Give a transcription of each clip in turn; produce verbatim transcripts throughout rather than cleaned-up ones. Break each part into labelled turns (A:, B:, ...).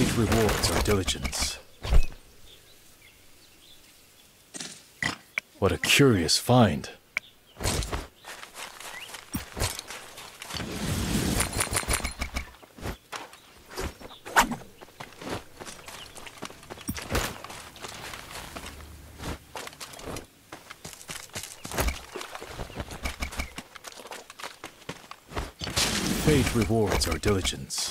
A: Fate rewards our diligence. What a curious find. Fate rewards our diligence.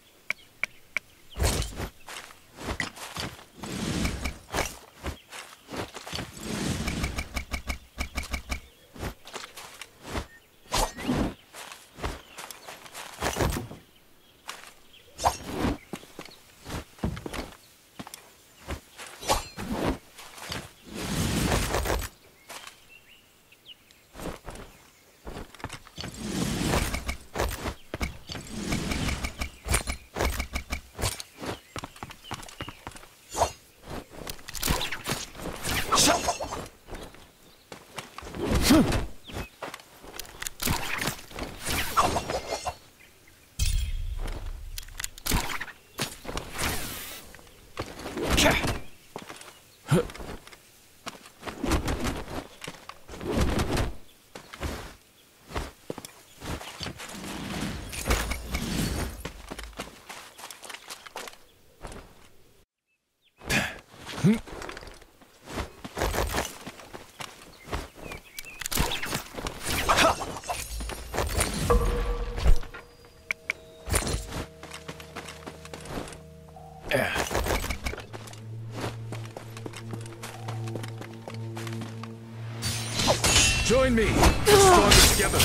A: Join me. We're stronger together.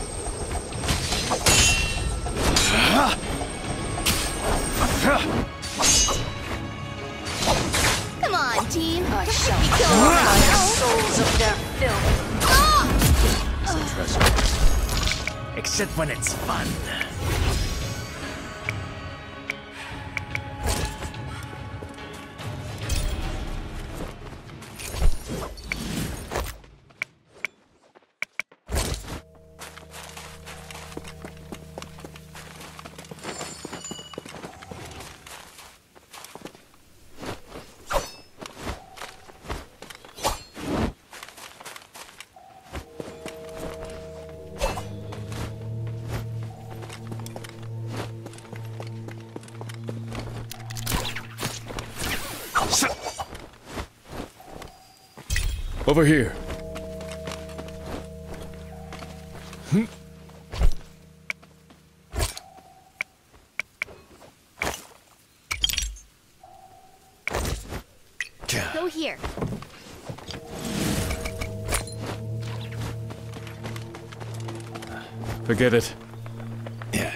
B: Come on, team.
C: I shall
B: kill
C: the souls of their filth.
A: Some treasure.
D: Except when it's fun.
A: Over here. Hmm.
B: Go here.
A: Forget it.
D: Yeah.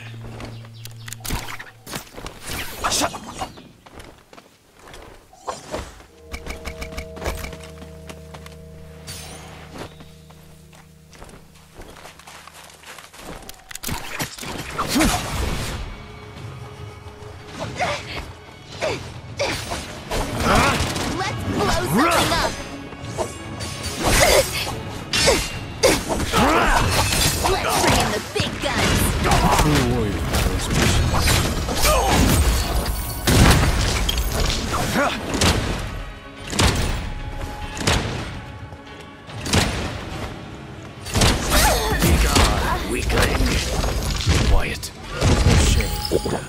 A: Quiet. Shame.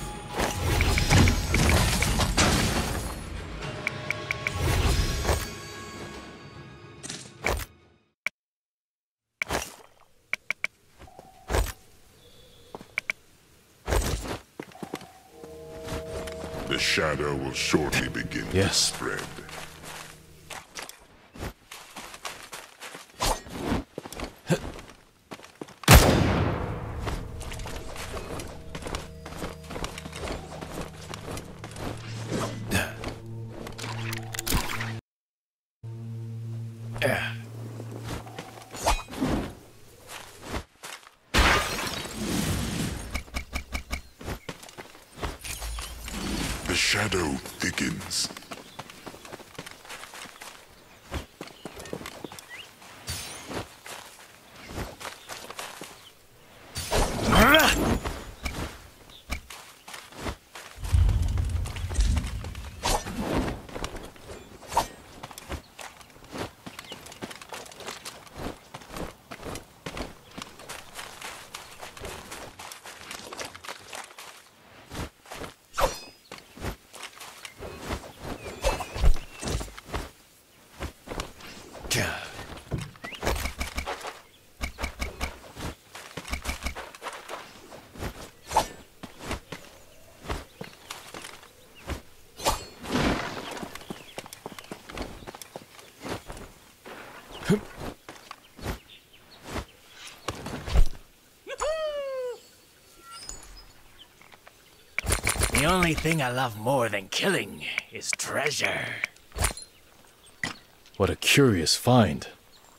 E: The shadow will shortly begin
A: Yes.
E: to spread. The shadow thickens.
D: The only thing I love more than killing is treasure.
A: What a curious find.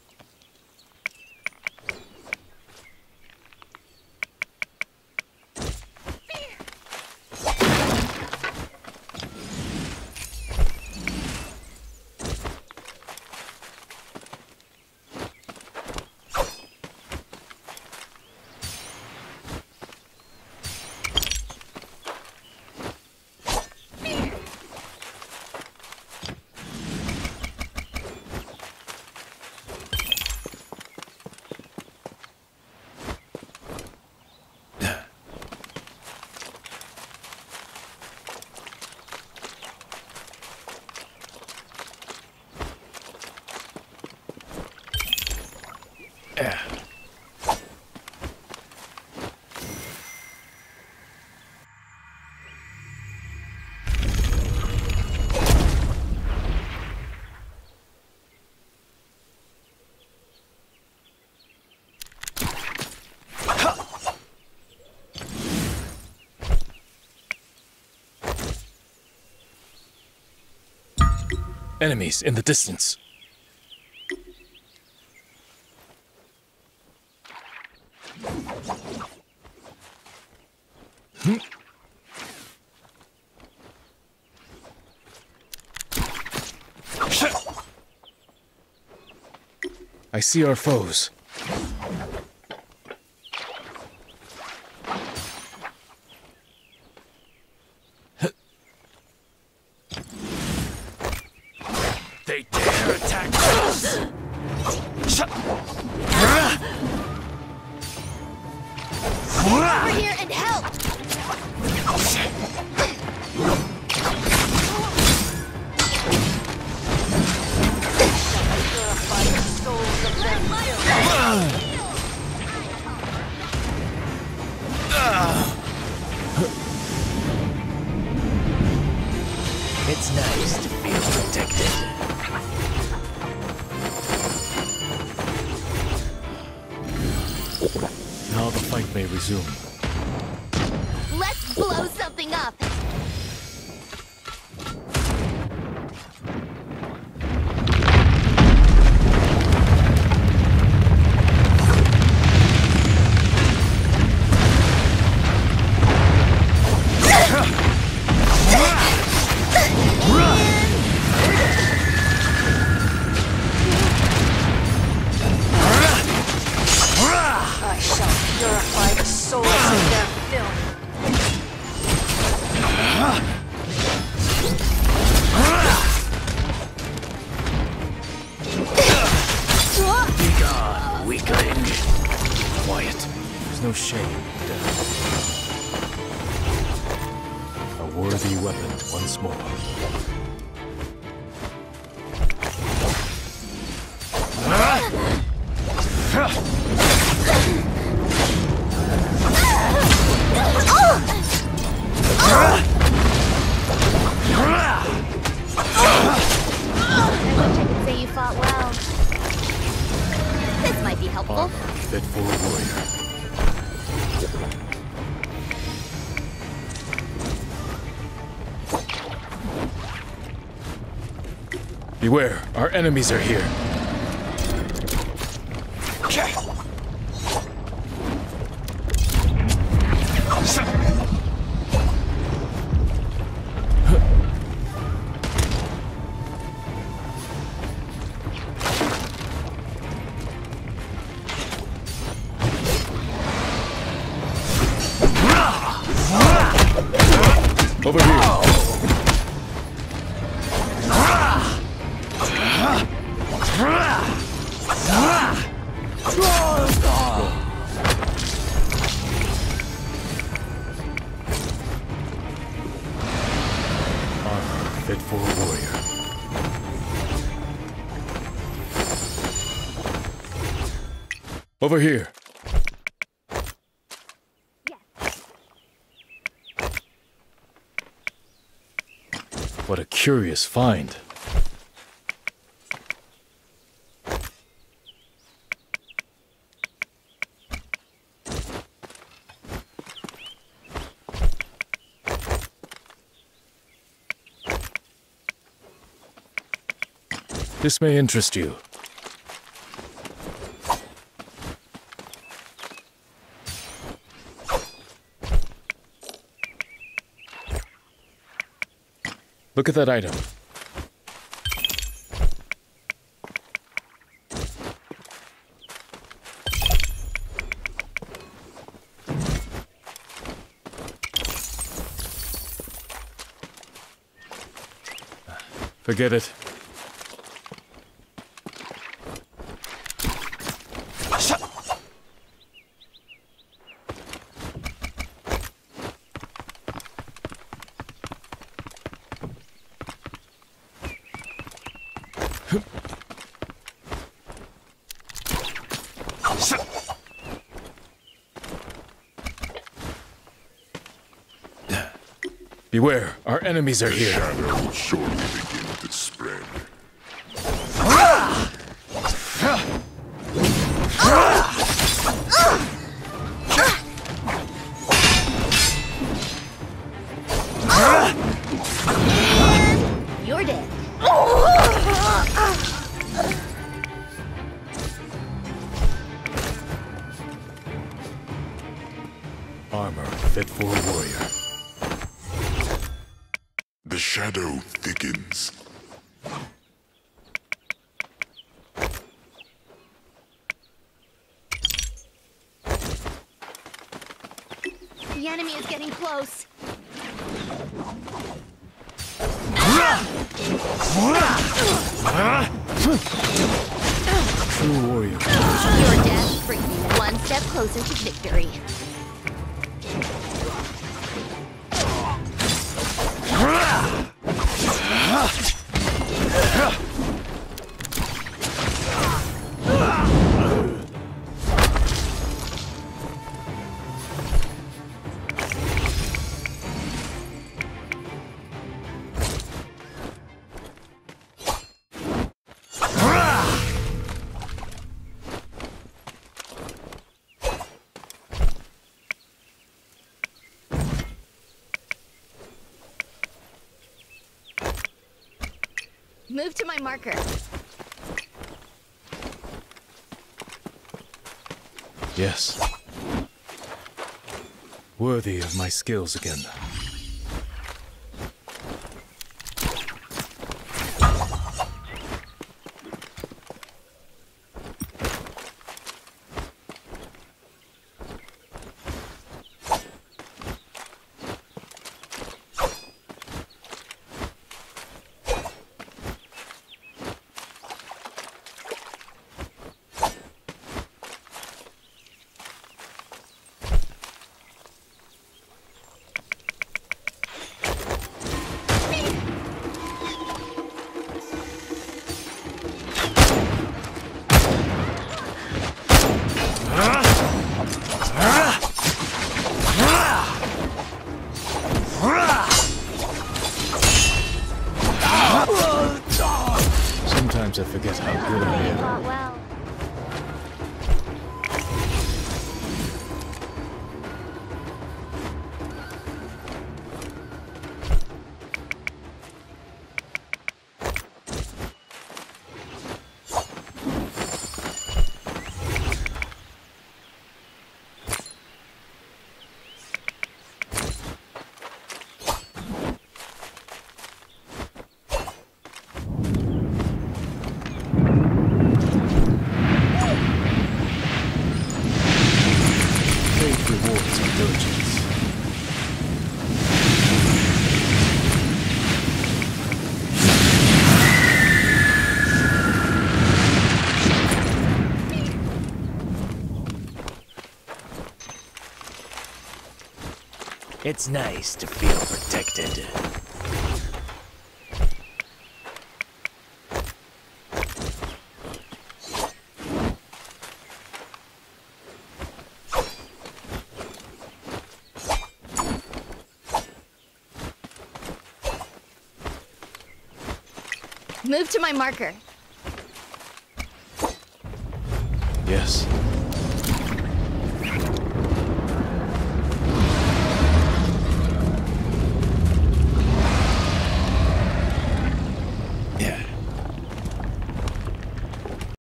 A: Enemies in the distance. Hmm. I see our foes.
D: They dare attack us!
B: Over here and help!
D: It's nice to feel protected.
A: Now the fight may resume.
B: Let's blow something up!
C: I shall purify the souls of their filth.
D: Be gone, weakling.
A: Quiet. There's no shame in death. A worthy weapon once more.
B: I could say you fought well. This might be helpful.
A: Armor fit for a warrior. Beware, our enemies are here. Over here. Armor fit for a warrior. Over here. What a curious find. This may interest you. Look at that item. Forget it. Beware, our enemies are
E: The
A: here.
E: shadow will surely begin to spread.
B: You're dead.
A: Armor fit for a warrior.
E: The shadow thickens.
B: The enemy is getting close.
A: True warrior.
B: Your death brings me one step closer to victory. Move to my marker.
A: Yes. Worthy of my skills again. Sometimes I forget how good I am.
B: Fought well.
A: Fate rewards our diligence.
D: It's nice to feel protected.
B: Move to my marker.
A: Yes.